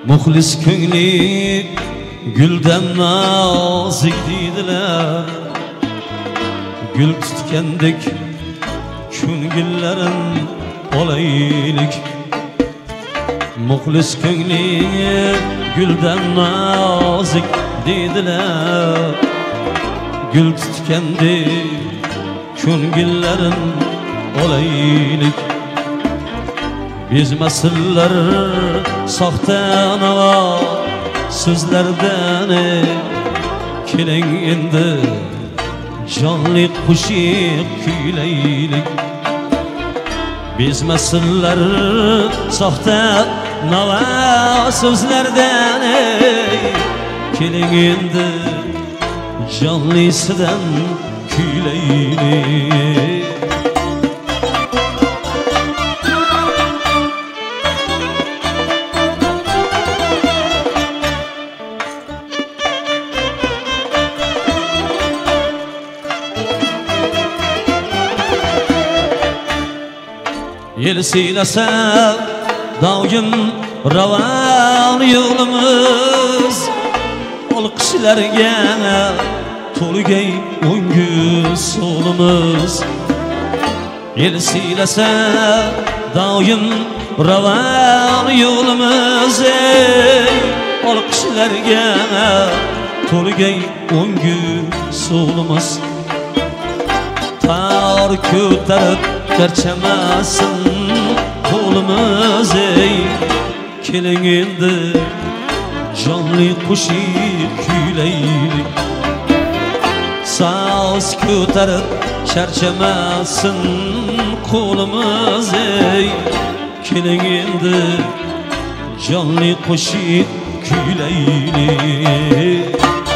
muxlis ko'ngli guldan nozik deydilar. Gül tutgandek ko'ngillarin olaylik. Muxlis ko'ngli guldan nozik deydilar. Gül tutgandek ko'ngillarin olaylik. Bezmasinlar soxta navo so'zlardan, keling endi jonli qo'shiq kuylaylik. Bezmasinlar soxta navo so'zlardan, keling endi jonlisidan kuylaylik. El siylasa doim ravon yo'limiz, olqishlarga to'lgay o'ngu so'limiz. El siylasa doim ravon yo'limiz, olqishlarga to'lgay o'ngu so'limiz. Tar ko'tarib charchamasin qo'limiz, keling endi jonli qo'shiq kuylaylik. So'z ko'tarib charchamasin qo'limiz, keling endi jonli qo'shiq kuylaylik.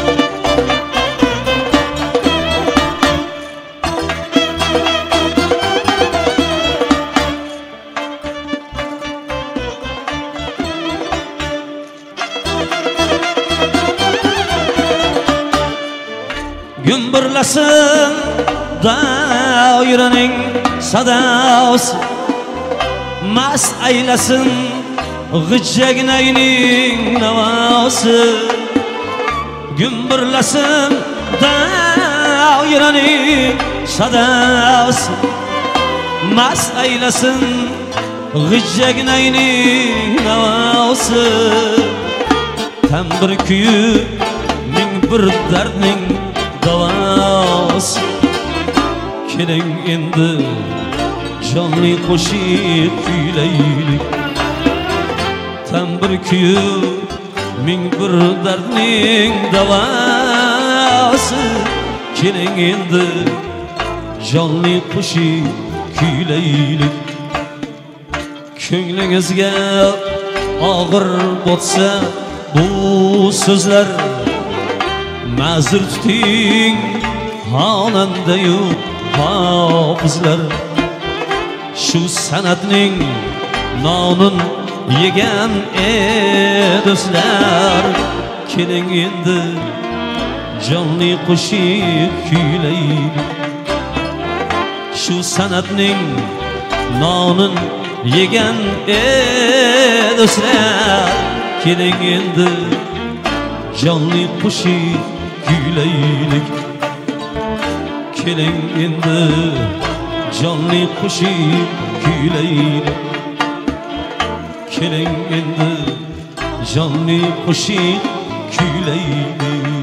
Gümbürlesin dairaning sadosi, mast aylasin g'ijjagnayning navosi. Gümbürlesin dairaning sadosi, mast aylasin g'ijjagnayning navosi. Tambir kuyi ming bir dardning davos, keling endi jonli qo'shiq kuylaylik. Tambir kuyi ming bir dardning davosi, keling endi jonli qo'shiq kuylaylik. Ko'nglingizga og'ir botsa bu so'zlar, ma'zur tuting xonandayu hofizlar. Shu san'atning nonin yegan do'stlar, keling endi jonli qo'shiq kuylaylik. Shu san'atning nonin yegan do'stlar, keling endi jonli qo'shiq kuylaylik. Keling endi jonli qo'shiq kuylaylik. Keling endi jonli qo'shiq kuylaylik.